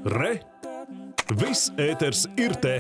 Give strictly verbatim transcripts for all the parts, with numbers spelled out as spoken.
Re! Viss ēters ir te!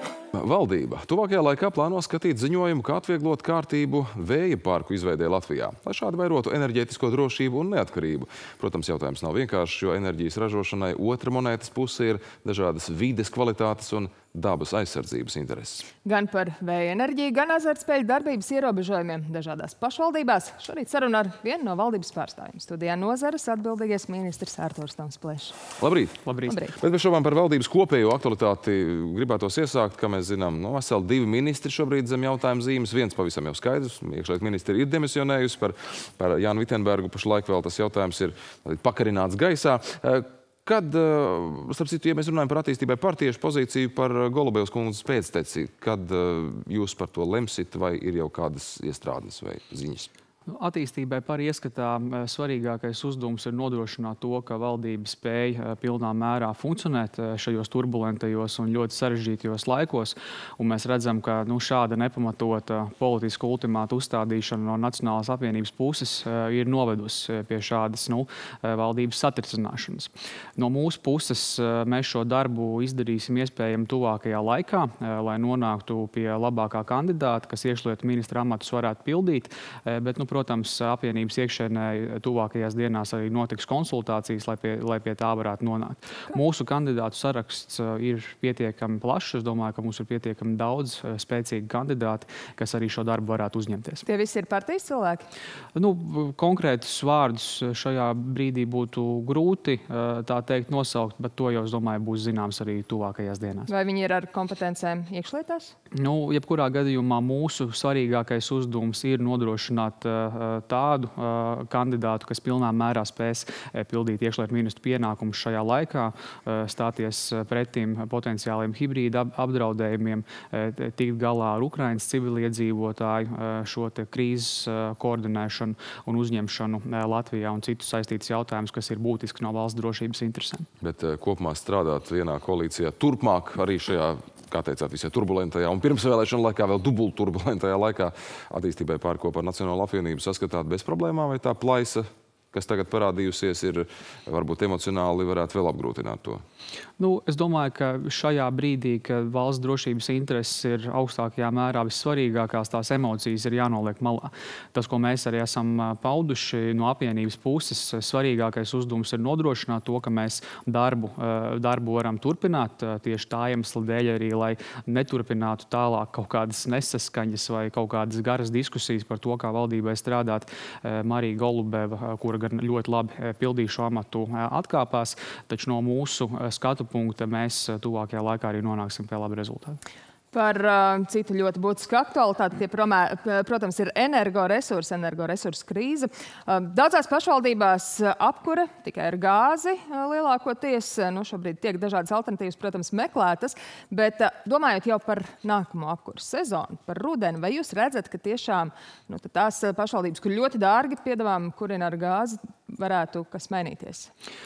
Valdība tuvākajā laikā plāno skatīt ziņojumu, kā atvieglot kārtību vēja parku izveidē Latvijā, lai šādi vairotu enerģētisko drošību un neatkarību. Protams, jautājums nav vienkāršs, jo enerģijas ražošanai otra monētas puse ir dažādas vides kvalitātes un dabas aizsardzības intereses. Gan par vēja enerģiju, gan azartspēļu darbības ierobežojumiem dažādās pašvaldībās. Šorīt saruna ar vienu no valdības pārstāvjiem. Studijā nozares atbildīgais ministrs Artūrs Tomsplešs. Labrīt! Labrīt! Labrīt. Bet bez šaubām par valdības kopējo aktualitāti gribētos iesākt, kā mēs zinām, no veseli divi ministri šobrīd zem jautājuma zīmes. Viens pavisam jau skaidrs. Iekšlietu ministri ir demisionējusi par, par Jānu Vitenbergu. Pašlaik vēl tas jautājums ir pakarināts gaisā. Kad, starp citu, ja mēs runājam par attīstībai partiešu pozīciju par Golubevas kundzes pēcteci, kad jūs par to lemsit, vai ir jau kādas iestrādes vai ziņas? Attīstībai par ieskatā svarīgākais uzdevums ir nodrošināt to, ka valdība spēj pilnā mērā funkcionēt šajos turbulentajos un ļoti sarežģītajos laikos. Un mēs redzam, ka nu, šāda nepamatota politiska ultimāta uzstādīšana no Nacionālās apvienības puses ir novedusi pie šādas nu, valdības satricināšanas. No mūsu puses mēs šo darbu izdarīsim iespējami tuvākajā laikā, lai nonāktu pie labākā kandidāta, kas iekšlietu ministra amatus varētu pildīt. Bet, nu, Protams, apvienības iekšēnē tuvākajās dienās arī notiks konsultācijas, lai pie, lai pie tā varētu nonākt. Mūsu kandidātu saraksts ir pietiekami plašs. Es domāju, ka mums ir pietiekami daudz spēcīgi kandidāti, kas arī šo darbu varētu uzņemties. Tie visi ir partijas cilvēki? Nu, konkrētus vārdus šajā brīdī būtu grūti tā teikt nosaukt, bet to jau, es domāju, būs zināms arī tuvākajās dienās. Vai viņi ir ar kompetencēm iekšlietās? Nu, jebkurā gadījumā mūsu svarīgākais uzdevums ir nodrošināt tādu uh, kandidātu, kas pilnā mērā spēs pildīt iekšlietu ministru pienākumus šajā laikā, uh, stāties pretim potenciāliem hibrīda apdraudējumiem, uh, tikt galā ar Ukrainas civiliedzīvotāju uh, šo te krīzes uh, koordinēšanu un uzņemšanu uh, Latvijā un citus saistītus jautājumus, kas ir būtiski no valsts drošības interesēm. Bet uh, kopumā strādāt vienā koalīcijā turpmāk arī šajā, kā teicāt, visai turbulentajā un pirmsvēlēšana laikā, vēl dubult turbulentajā laikā attīstībai pār kopā ar Nacionālo apvienību saskatāt bez problēmām, vai tā plaisa, kas tagad parādījusies, ir varbūt emocionāli varētu vēl apgrūtināt to? Nu, es domāju, ka šajā brīdī, kad valsts drošības intereses ir augstākajā mērā vissvarīgākās, tās emocijas ir jānoliek malā. Tas, ko mēs arī esam pauduši no apvienības puses, svarīgākais uzdevums ir nodrošināt to, ka mēs darbu, darbu varam turpināt tieši tā iemesla dēļ arī, lai neturpinātu tālāk kaut kādas nesaskaņas vai kaut kādas garas diskusijas par to, kā valdībai strādāt. Marija Golubeva, kura gan ļoti labi pildīja šo amatu, atkāpās, taču no mūsu skatu punkta mēs tuvākajā laikā arī nonāksim pie laba rezultāta. Par uh, citu ļoti būtisku aktualitāti, tie, promē, protams, ir energoresursi, energoresursu krīze. Uh, daudzās pašvaldībās apkure tikai ar gāzi uh, lielākoties. Nu, šobrīd tiek dažādas alternatīvas, protams, meklētas, bet uh, domājot jau par nākamo apkuras sezonu, par rudeni, vai jūs redzat, ka tiešām nu, tās pašvaldības, kur ļoti dārgi piedāvājumi kurina ar gāzi, varētu kas mainīties?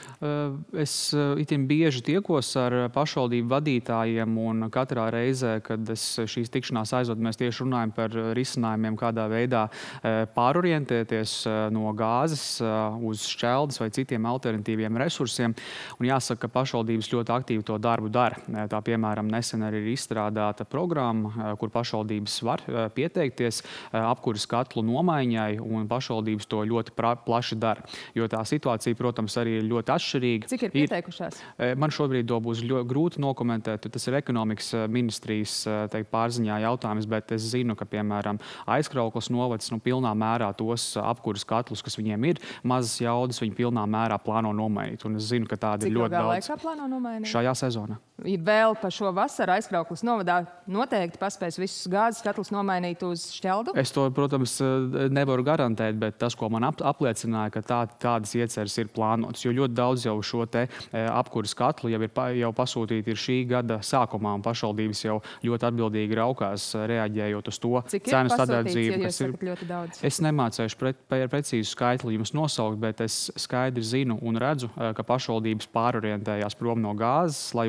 Es itin bieži tiekos ar pašvaldību vadītājiem un katrā reizē, kad es šīs tikšanās aizvadu, mēs tieši runājam par risinājumiem, kādā veidā pārorientēties no gāzes uz šķeldes vai citiem alternatīviem resursiem. Un jāsaka, ka pašvaldības ļoti aktīvi to darbu dara. Tā, piemēram, nesen arī ir izstrādāta programma, kur pašvaldības var pieteikties apkuras katlu nomaiņai, un pašvaldības to ļoti plaši dara. Jo tā situācija, protams, arī ir ļoti atšķirīga. Cik ir pieteikušās? Man šobrīd to būs ļoti grūti nokomentēt. Tas ir ekonomikas ministrijas teikt, pārziņā jautājums, bet es zinu, ka, piemēram, Aizkraukles novads nu, pilnā mērā tos apkuras katlus, kas viņiem ir, mazas jaudas, viņi pilnā mērā plāno nomainīt. Un es zinu, ka tāda ir ļoti daudz. Cik ilgā laikā plāno nomainīt? Šajā sezonā. Vēl pa šo vasaru Aizkraukles novadā noteikti paspēs visus gāzes katlus nomainīt uz šķeldu? Es to, protams, nevaru garantēt, bet tas, ko man ap apliecināja, ka tā, tādas ieceres ir plānotas. Jo ļoti daudz jau šo te apkuras katlu jau ir pa, jau pasūtīti ir šī gada sākumā, un pašvaldības jau ļoti atbildīgi raukās, reaģējot uz to cenu sadardzību, ja kas ir ļoti daudz? Es nemācēšu pre, pre, precīzu skaitli jums nosaukt, bet es skaidri zinu un redzu, ka pašvaldības pārorientējās prom no gāzes, lai uzstādītu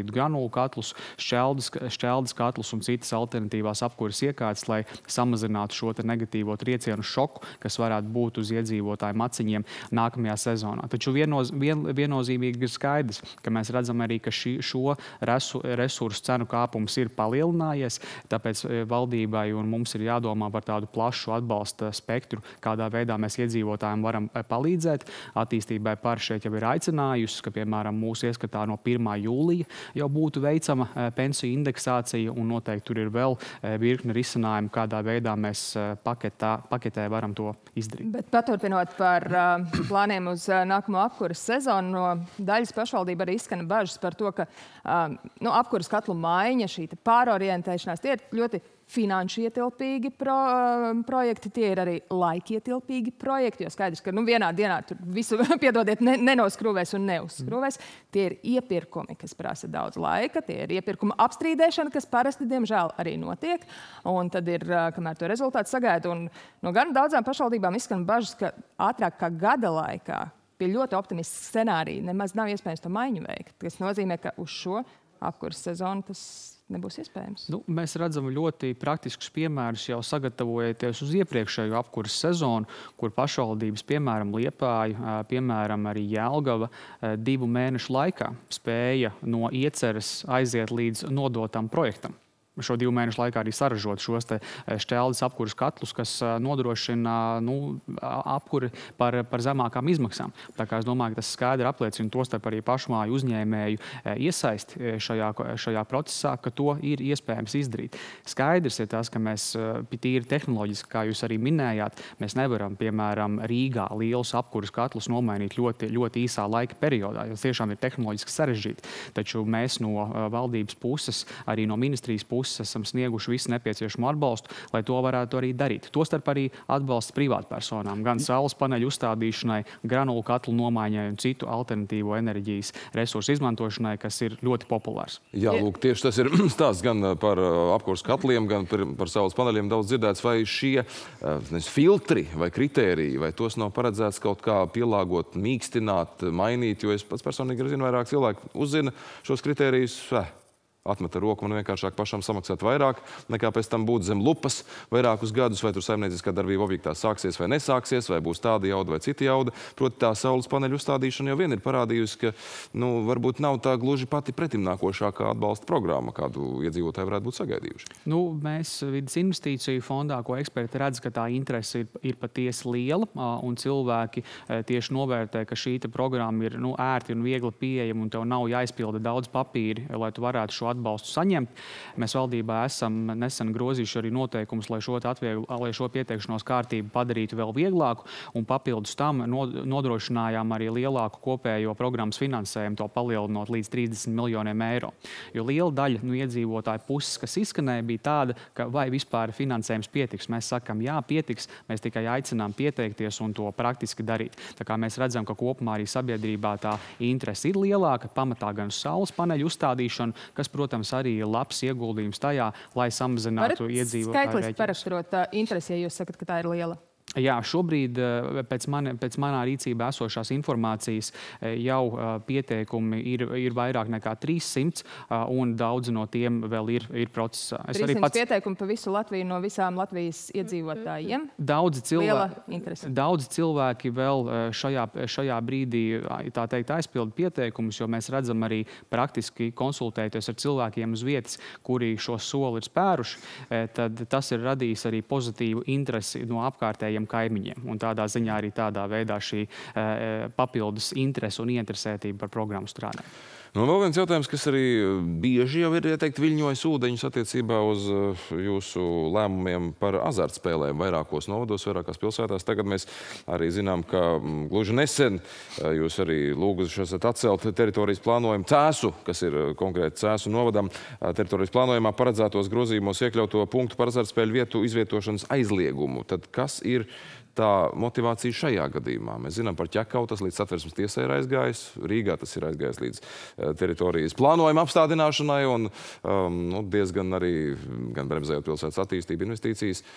solītu granulu katlus, šķeldes, šķeldes katlus un citas alternatīvās apkuras iekārtas, lai samazinātu šo te negatīvo triecienu šoku, kas varētu būt uz iedzīvotāju maciņiem nākamajā sezonā. Taču viennoz, vien, viennozīmīgi ir skaidrs, ka mēs redzam arī, ka šī, šo resu, resursu cenu kāpums ir palielinājies, tāpēc valdībai un mums ir jādomā par tādu plašu atbalsta spektru, kādā veidā mēs iedzīvotājiem varam palīdzēt. Attīstībai par šeit jau ir aicinājusi, ka, piemēram, mūsu ieskatā no pirmā jūlija jau būtu veicama pensiju indeksācija, un noteikti tur ir vēl virkne risinājumu, kādā veidā mēs paketā, paketē varam to izdarīt. Bet paturpinot par uh, plāniem uz uh, nākamo apkuras sezonu, no daļas pašvaldība arī izskana bažas par to, ka uh, nu, apkuras katlu maiņa, šī pārorientēšanās, tie ir ļoti finanšu ietilpīgi pro, projekti, tie ir arī laikietilpīgi projekti, jo skaidrs, ka nu, vienā dienā tur visu, piedodiet, ne, nenoskrūvēs un neuzskrūvēs. Tie ir iepirkumi, kas prasa daudz laika, tie ir iepirkuma apstrīdēšana, kas parasti, diemžēl, arī notiek, un tad ir, kamēr to rezultātu sagaida, un no gan daudzām pašvaldībām izskan bažas, ka ātrāk kā gada laikā pie ļoti optimistiska scenārija nemaz nav iespējams to maiņu veikt, kas nozīmē, ka uz šo apkuras sezonu tas nebūs iespējams. Nu, mēs redzam ļoti praktiskus piemērus jau sagatavojoties uz iepriekšējo apkuras sezonu, kur pašvaldības, piemēram, Liepāja, piemēram, arī Jelgava, divu mēnešu laikā spēja no ieceres aiziet līdz nodotam projektam. Šo divu mēnešu laikā arī saražot šos te šķeldes apkuras katlus, kas nodrošina nu, apkuri par, par zemākām izmaksām. Tā kā es domāju, ka tas skaidri apliecina tostarp arī pašmāju uzņēmēju iesaist šajā, šajā procesā, ka to ir iespējams izdarīt. Skaidrs ir tas, ka mēs tīri tehnoloģiski, kā jūs arī minējāt, mēs nevaram, piemēram, Rīgā lielus apkuras katlus nomainīt ļoti, ļoti īsā laika periodā, jo tiešām ir tehnoloģiski sarežģīti. Taču mēs no valdības puses, arī no ministrijas puses, esam snieguši visu nepieciešamo atbalstu, lai to varētu arī darīt. Tostarp arī atbalsts privātpersonām, gan saules paneļu uzstādīšanai, granulu katlu nomaiņai un citu alternatīvo enerģijas resursu izmantošanai, kas ir ļoti populārs. Jā, lūk, tieši tas ir stāsts gan par apkuras katliem, gan par, par saules paneļiem daudz dzirdēts, vai šie nes, filtri vai kritēriji, vai tos nav paredzēts kaut kā pielāgot, mīkstināt, mainīt, jo es pats personīgi zinu, vairāk cilvēku uzzina šos kritērijus, eh, atmet ar roku, man vienkāršāk pašam samaksāt vairāk, nekā pēc tam būt zem lupas vairākus gadus, vai tur saimnieciskā darbība objektā sāksies vai nesāksies, vai būs tāda jauda vai cita jauda. Proti, tā saules paneļu uzstādīšana jau vien ir parādījusi, ka nu, varbūt nav tā gluži pati pretimnākošākā atbalsta programma, kādu iedzīvotāji varētu būt sagaidījuši. Nu, mēs vidas investīciju fondā, ko eksperti redz, ka tā interese ir, ir patiesi liela, un cilvēki tieši novērtē, ka šī programma ir nu, ērti un viegli pieejama, un tev nav jāizpilda daudz papīri, lai tu varētu šo atbalstu saņemt. Mēs valdībā esam nesen grozījuši arī noteikumus, lai šo, atvieglu, lai šo pieteikšanos kārtību padarītu vēl vieglāku, un papildus tam nodrošinājām arī lielāku kopējo programmas finansējumu, to palielinot līdz trīsdesmit miljoniem eiro. Jo liela daļa no iedzīvotāju puses, kas izskanēja, bija tāda, ka vai vispār finansējums pietiks. Mēs sakam, jā, pietiks, mēs tikai aicinām pieteikties un to praktiski darīt. Tā kā mēs redzam, ka kopumā arī sabiedrībā tā interese ir lielāka, pamatā gan uz saules paneļu uzstādīšanu, kas, protams, arī ir labs ieguldījums tajā, lai samazinātu iedzīvotāju rēķinus. Skaitliski paraksturot uh, interesi, ja jūs sakat, ka tā ir liela? Jā, šobrīd pēc, man, pēc manā rīcībā esošās informācijas jau pieteikumi ir, ir vairāk nekā trīssimts, un daudzi no tiem vēl ir, ir procesā. Es trīssimts arī pats... pieteikumi pa visu Latviju no visām Latvijas iedzīvotājiem? Daudzi cilvēki, Liela interese. Daudzi cilvēki vēl šajā, šajā brīdī, tā teikt, aizpilda pieteikumus, jo mēs redzam arī praktiski konsultēties ar cilvēkiem uz vietas, kuri šo soli ir spēruši, tad tas ir radījis arī pozitīvu interesi no apkārtējiem kaimiņiem. Un tādā ziņā arī tādā veidā šī e, papildus interese un ieinteresētība par programmu strādā. Nu, vēl viens jautājums, kas arī bieži jau ir, ja teikt, viļņojis ūdeņus attiecībā uz jūsu lēmumiem par azartspēlēm vairākos novados, vairākās pilsētās. Tagad mēs arī zinām, ka gluži nesen jūs arī lūguši esat atcelt teritorijas plānojumu Cēsu, kas ir konkrēti Cēsu novadam, teritorijas plānojumā paredzētos grozījumos iekļauto punktu par azartspēļu vietu izvietošanas aizliegumu. Tad kas ir tā motivācija šajā gadījumā? Mēs zinām par Ķekavu, tas līdz Satversmes tiesai ir aizgājis, Rīgā tas ir aizgājis līdz teritorijas plānojuma apstādināšanai un um, nu, diezgan arī gan bremzējot pilsētas attīstību investīcijas.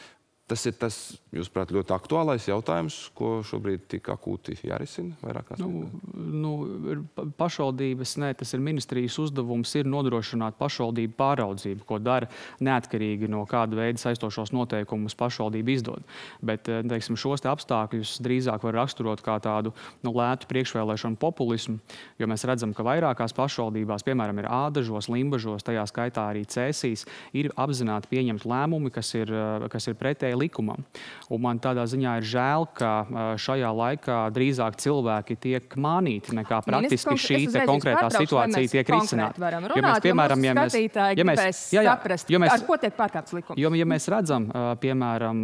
Tas ir tas, jūsuprāt, ļoti aktuālais jautājums, ko šobrīd tik akūti jārisina vairākās nu, nu, pašvaldības, ne, tas ir ministrijas uzdevums ir nodrošināt pašvaldību pāraudzību, ko dara neatkarīgi no kāda veida saistošos noteikumus pašvaldība izdod. Bet, teiksim, šos te apstākļus drīzāk var raksturot kā tādu nu, lētu priekšvēlēšanu populismu, jo mēs redzam, ka vairākās pašvaldībās, piemēram, ir Ādažos, Limbažos, tajā skaitā arī Cēsīs, ir apzināti pieņemt lēmumi, kas ir, kas ir pretēji likumam. Un man tādā ziņā ir žēl, ka šajā laikā drīzāk cilvēki tiek mānīti, nekā praktiski šī te konkrētā situācija tiek risināta. Jo mēs, piemēram, ja mēs, ja mēs jā, jā, saprast, jo mēs, ar ko tiek pārkāpts likums. Jo, ja mēs redzam, piemēram,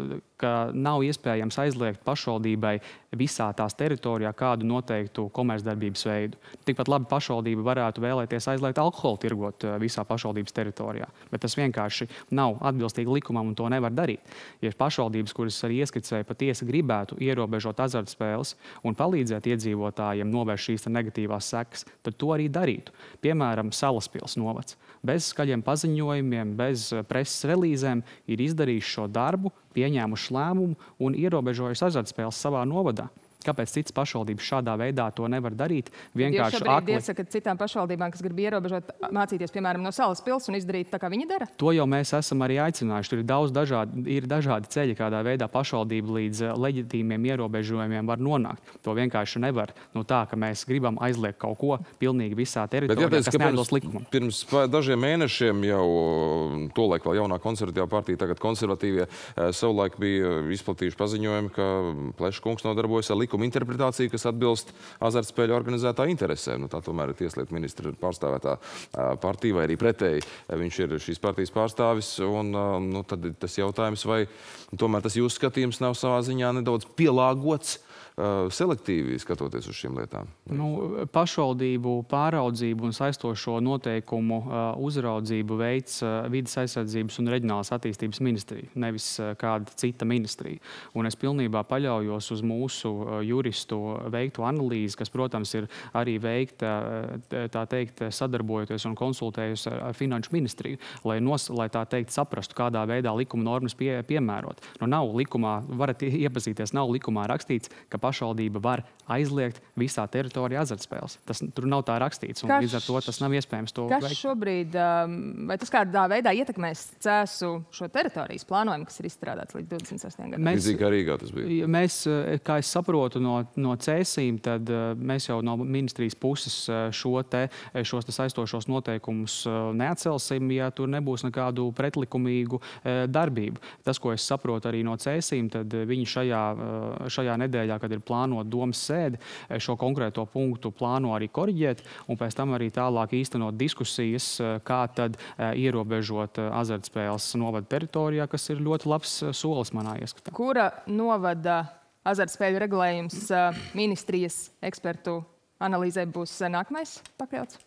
ka nav iespējams aizliegt pašvaldībai visā tās teritorijā kādu noteiktu komercdarbības veidu. Tikpat labi pašvaldība varētu vēlēties aizliegt alkoholu tirgot visā pašvaldības teritorijā, bet tas vienkārši nav atbilstīgi likumam un to nevar darīt. Ja pašvaldības, kuras arī ieskicēja, patiesi gribētu ierobežot azartspēles un palīdzēt iedzīvotājiem novērst šīs negatīvās sekas, tad to arī darītu. Piemēram, Salaspils novads. Bez skaļiem paziņojumiem, bez preses relīzēm ir izdarījuši šo darbu, pieņēmuši lēmumu un ierobežojuši azartspēles savā novadā. Kāpēc citas pašvaldības šādā veidā to nevar darīt? Vienkārši akli. Jūs šobrīd iesakat citām pašvaldībām, kas grib ierobežot, mācīties, piemēram, no Salaspils un izdarīt tā, kā viņi dara? To jau mēs esam arī aicinājuši. Tur ir daudz dažādi, ir dažādi ceļi, kādā veidā pašvaldība līdz leģitīmiem ierobežojumiem var nonākt. To vienkārši nevar no tā, ka mēs gribam aizliegt kaut ko pilnīgi visā teritorijā, jāteic, kas neatbilst likumam. Pirms dažiem mēnešiem jau tolaik vēl jaunā konservatīvā partija, tagad konservatīvie, savulaik bija izplatījuši paziņojumi, ka Pleša kungs nodarbojas ar likuma interpretāciju, kas atbilst azartspēļu organizētā interesē. Nu, tā tomēr ir tieslietu ministra pārstāvētā partija, vai arī pretēji. Viņš ir šīs partijas pārstāvis, un nu, tad tas jautājums, vai tomēr tas jūsu skatījums nav savā ziņā nedaudz pielāgots selektīvi skatoties uz šīm lietām? Nu, pašvaldību pāraudzību un saistošo noteikumu uzraudzību veids Vides aizsardzības un reģionālās attīstības ministrija, nevis kāda cita ministrija. Un es pilnībā paļaujos uz mūsu juristu veiktu analīzi, kas, protams, ir arī veikta, tā teikt, sadarbojoties un konsultējusi ar Finanšu ministriju, lai, nos, lai tā teikt saprastu, kādā veidā likuma normas pie, piemērot. Nu, nav likumā, varat iepazīties, nav likumā rakstīts, ka pašvaldība var aizliegt visā teritorijā azartspēles. Tas tur nav tā rakstīts, un līdz ar to tas nav iespējams to kas veikt. Šobrīd, vai tas kādā veidā ietekmēs Cēsu šo teritorijas plānojumu, kas ir izstrādāts līdz divdesmit sestajam gadam? Mēs, kā Rīgā tas bija. Mēs, kā es saprotu no, no Cēsīm, tad mēs jau no ministrijas puses šo te, šos te saistošos noteikumus neatcelsim, ja tur nebūs nekādu pretlikumīgu darbību. Tas, ko es saprotu arī no Cēsīm, tad viņi šajā, šajā nedēļā, kad ir plānot domas sēdi, šo konkrēto punktu plāno arī koriģēt un pēc tam arī tālāk īstenot diskusijas, kā tad ierobežot azartspēles novada teritorijā, kas ir ļoti labs solis manā ieskatā. Kura novada azartspēļu regulējums ministrijas ekspertu analīzē būs nākamais pakļauts?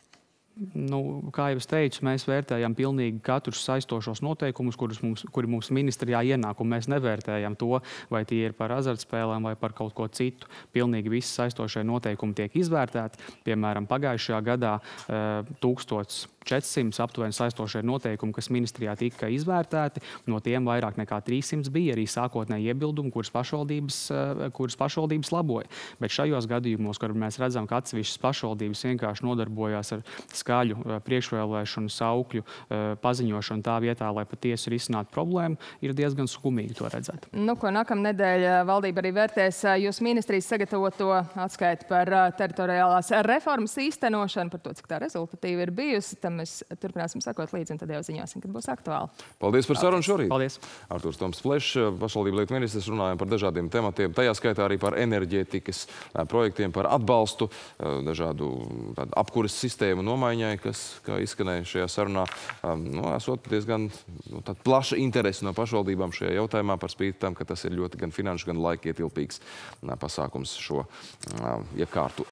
Nu, kā jau es teicu, mēs vērtējam pilnīgi katrus saistošos noteikumus, kurus mums, kuri mums ministrijā ienāk, un mēs nevērtējam to, vai tie ir par azartspēlēm vai par kaut ko citu. Pilnīgi visi saistošie noteikumi tiek izvērtēti. Piemēram, pagājušajā gadā tūkstots četrsimt aptuveni saistošie noteikumi, kas ministrijā tika izvērtēti. No tiem vairāk nekā trīssimts bija arī sākotnēji iebildumi, kuras pašvaldības, kuras pašvaldības laboja. Bet šajos gadījumos, kur mēs redzam, ka atsevišķas pašvaldības vienkārši nodarbojās ar skaļu priekšvēlēšanu, saukļu paziņošanu tā vietā, lai patiesi risinātu problēmu, ir diezgan skumīgi to redzēt. Nu, ko nākamnedēļ valdība arī vērtēs jūs ministrijas sagatavoto atskaiti par teritoriālās reformas īstenošanu, par to, cik tā rezultatīva ir bijusi. Tam mēs turpināsim sakot līdzi, un tad jau ziņosim, kad būs aktuāli. Paldies par sarunu šorīt. Paldies. Artūrs Toms Plešs, pašvaldību lietu ministrs, runājam par dažādiem tematiem, tajā skaitā arī par enerģētikas projektiem, par atbalstu, dažādu apkuras sistēmu nomaiņai, kas, kā izskanēja šajā sarunā, nu, esot diezgan nu, plaša interese no pašvaldībām šajā jautājumā, par spīti tam, ka tas ir ļoti gan finanšu, gan laika ietilpīgs pasākums šo iekārtu